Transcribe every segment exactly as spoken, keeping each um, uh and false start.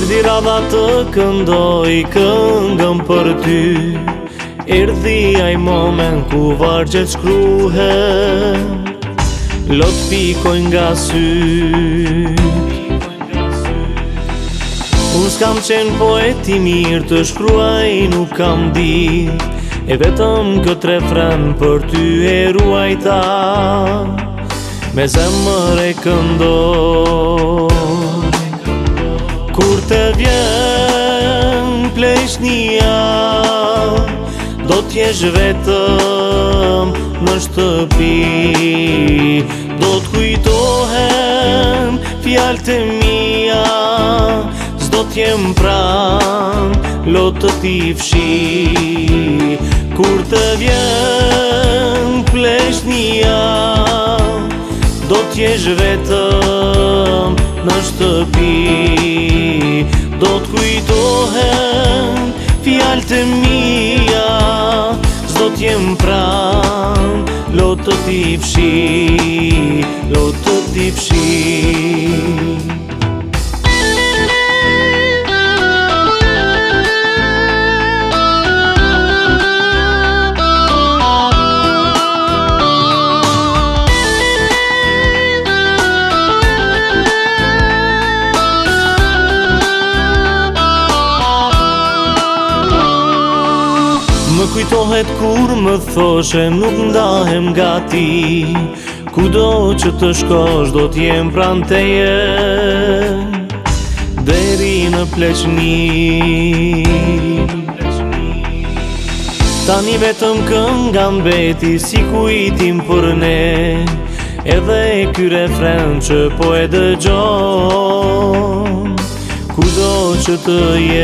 Erdhi radha të këndoj këngën për ty. Erdhi ai moment ku vargjet shkruhen, lot pikoj nga syt. Unë s'kam qenë poet i mirë, të shkruaj nuk kam dit, e vetëm këtë refren për ty e ruajta, me zemër e këndoj. Kur të vjen pleshnia, do t'jesh vetëm në shtëpi, do t'kujtohen fjalët e mia, s'do t'jem pran, lot të t'i fshi. Kur të vjen pleshnia, do t'jesh vetëm në shtëpi, do t'kujtohen fjalët e mia, s'do t'jem pran, lot të t'i fshi, lot të t'i fshi. Më kujtohet kur më thoshe nuk ndahem gati, kudo që të shkosh do t'jem pran teje, deri në pleqni. Tani vetëm kënga mbeti si kujtim për ne, edhe ky refren që po e dëgjon, kudo që të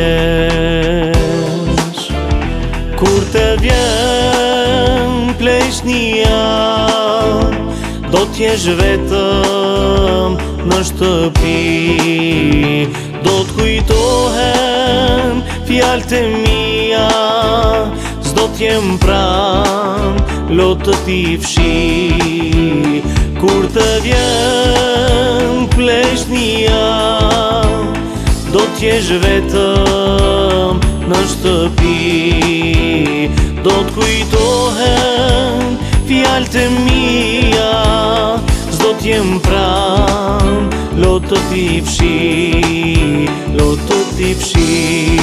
jesh. Kur të vjen pleshnia, do t'jesh vetëm në shtëpi, do t'kujtohen fjalët e mia, s'do t'jem pran, lot të t'i fshi. Kur të vjen pleshnia, do t'jesh vetëm në shtëpi, do t'kujtohen fjalët e mia, s'do t'jem pran, lot të t'i fshi, lot të t'i fshi.